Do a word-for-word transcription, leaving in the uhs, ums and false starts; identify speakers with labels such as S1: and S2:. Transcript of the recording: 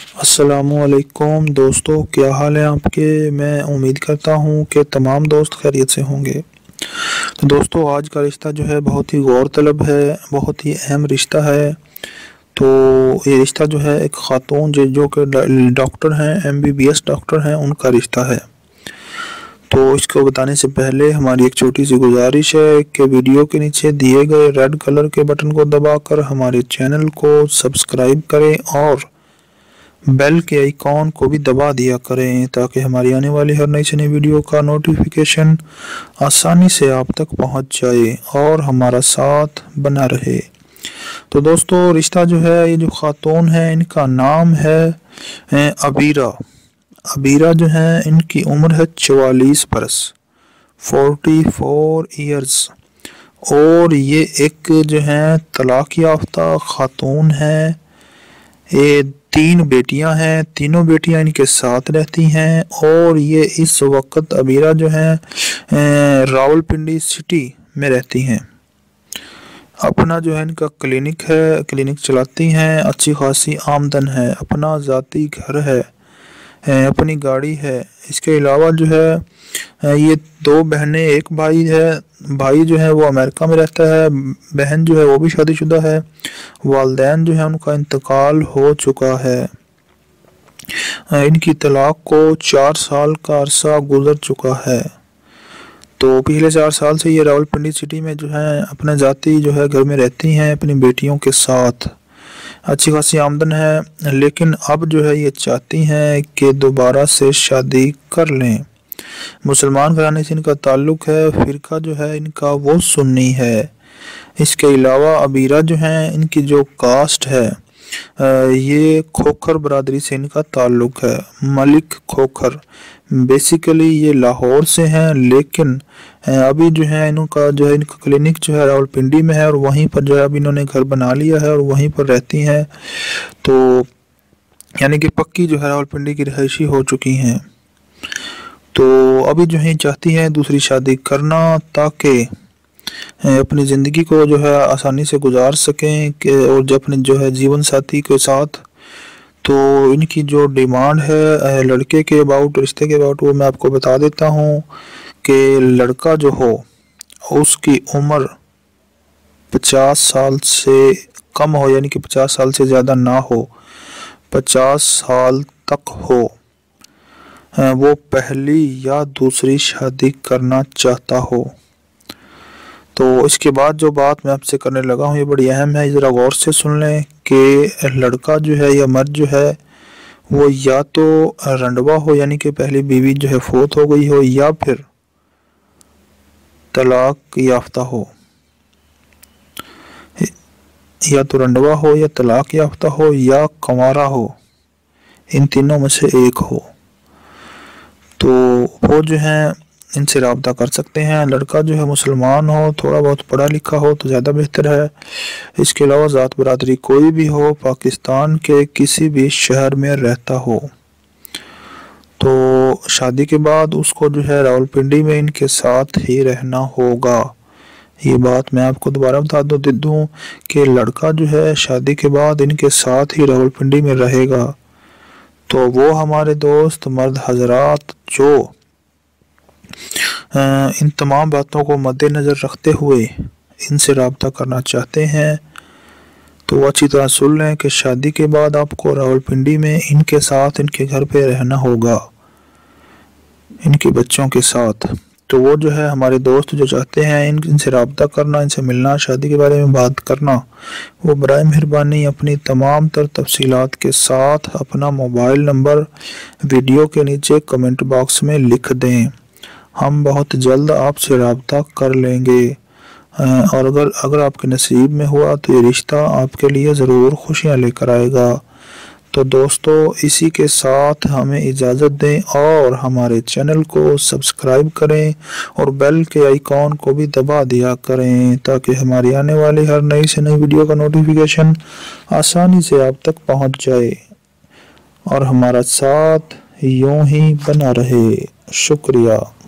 S1: अस्सलामुअलैकुम दोस्तों, क्या हाल है आपके। मैं उम्मीद करता हूँ कि तमाम दोस्त खैरियत से होंगे। तो दोस्तों, आज का रिश्ता जो है बहुत ही गौर तलब है, बहुत ही अहम रिश्ता है। तो ये रिश्ता जो है एक ख़ातून जो जो कि डॉक्टर हैं, M B B S doctor हैं, उनका रिश्ता है। तो इसको बताने से पहले हमारी एक छोटी सी गुजारिश है कि वीडियो के नीचे दिए गए रेड कलर के बटन को दबाकर हमारे चैनल को सब्सक्राइब करें और बेल के आइकॉन को भी दबा दिया करें ताकि हमारी आने वाली हर नई से नई वीडियो का नोटिफिकेशन आसानी से आप तक पहुंच जाए और हमारा साथ बना रहे। तो दोस्तों, रिश्ता जो है, ये जो ख़ातून है इनका नाम है अबीरा। अबीरा जो है इनकी उम्र है चवालीस बरस, फोर्टी फोर ईयर्स, और ये एक जो है तलाक याफ्ता ख़ातून है। ये तीन बेटियां हैं, तीनों बेटियां इनके साथ रहती हैं और ये इस वक्त अबीरा जो है रावलपिंडी सिटी में रहती हैं। अपना जो है इनका क्लिनिक है, क्लिनिक चलाती हैं, अच्छी खासी आमदन है, अपना ज़ाती घर है, अपनी गाड़ी है। इसके अलावा जो है ये दो बहनें, एक भाई है। भाई जो है वो अमेरिका में रहता है, बहन जो है वो भी शादीशुदा है। वालिदैन जो है उनका इंतकाल हो चुका है। इनकी तलाक को चार साल का अरसा गुजर चुका है। तो पिछले चार साल से ये रावलपिंडी सिटी में जो है अपने ज़ाती जो है घर में रहती हैं अपनी बेटियों के साथ। अच्छी खासी आमदन है, लेकिन अब जो है ये चाहती हैं कि दोबारा से शादी कर लें। मुसलमान घराने से इनका ताल्लुक़ है, फ़िरका जो है इनका वो सुन्नी है। इसके अलावा अबीरा जो हैं इनकी जो कास्ट है ये खोखर बरादरी से इनका ताल्लुक़ है, मलिक खोखर। बेसिकली ये लाहौर से हैं, लेकिन अभी जो है इनका जो है इनका क्लिनिक जो है रावलपिंडी में है और वहीं पर जो है अभी इन्होंने घर बना लिया है और वहीं पर रहती हैं। तो यानी कि पक्की जो है रावलपिंडी की रिहायशी हो चुकी हैं। तो अभी जो है चाहती हैं दूसरी शादी करना ताकि अपनी ज़िंदगी को जो है आसानी से गुजार सकें कि और जो अपने जो है जीवन साथी के साथ। तो इनकी जो डिमांड है लड़के के अबाउट, रिश्ते के अबाउट, वो मैं आपको बता देता हूँ कि लड़का जो हो उसकी उम्र पचास साल से कम हो, यानी कि पचास साल से ज़्यादा ना हो, पचास साल तक हो, वो पहली या दूसरी शादी करना चाहता हो। तो इसके बाद जो बात मैं आपसे करने लगा हूँ ये बड़ी अहम है, ज़रा गौर से सुन लें कि लड़का जो है या मर्द जो है वो या तो रंडवा हो, यानी कि पहली बीवी जो है फोत हो गई हो, या फिर तलाक याफ्ता हो। या तो रंडवा हो, या तलाक याफ्ता हो, या कंवारा हो, इन तीनों में से एक हो। तो वो जो है इनसे रब्ता कर सकते हैं। लड़का जो है मुसलमान हो, थोड़ा बहुत पढ़ा लिखा हो तो ज़्यादा बेहतर है। इसके अलावा ज़ात बरादरी कोई भी हो, पाकिस्तान के किसी भी शहर में रहता हो। तो शादी के बाद उसको जो है रावलपिंडी में इनके साथ ही रहना होगा। ये बात मैं आपको दोबारा बता दो दे दूँ कि लड़का जो है शादी के बाद इनके साथ ही रावलपिंडी में रहेगा। तो वो हमारे दोस्त मर्द हजरात जो इन तमाम बातों को मद्देनज़र रखते हुए इनसे रब्ता करना चाहते हैं तो वो अच्छी तरह सुन लें कि शादी के बाद आपको रावलपिंडी में इनके साथ, इनके घर पे रहना होगा, इनके बच्चों के साथ। तो वो जो है हमारे दोस्त जो चाहते हैं इन इनसे रब्ता करना, इनसे मिलना, शादी के बारे में बात करना, वो बराए मेहरबानी अपनी तमाम तर तफसीलात के साथ अपना मोबाइल नंबर वीडियो के नीचे कमेंट बॉक्स में लिख दें। हम बहुत जल्द आपसे रब्ता कर लेंगे और अगर अगर आपके नसीब में हुआ तो ये रिश्ता आपके लिए ज़रूर खुशियाँ लेकर आएगा। तो दोस्तों, इसी के साथ हमें इजाज़त दें और हमारे चैनल को सब्सक्राइब करें और बेल के आइकॉन को भी दबा दिया करें ताकि हमारी आने वाली हर नई से नई वीडियो का नोटिफिकेशन आसानी से आप तक पहुंच जाए और हमारा साथ यूं ही बना रहे। शुक्रिया।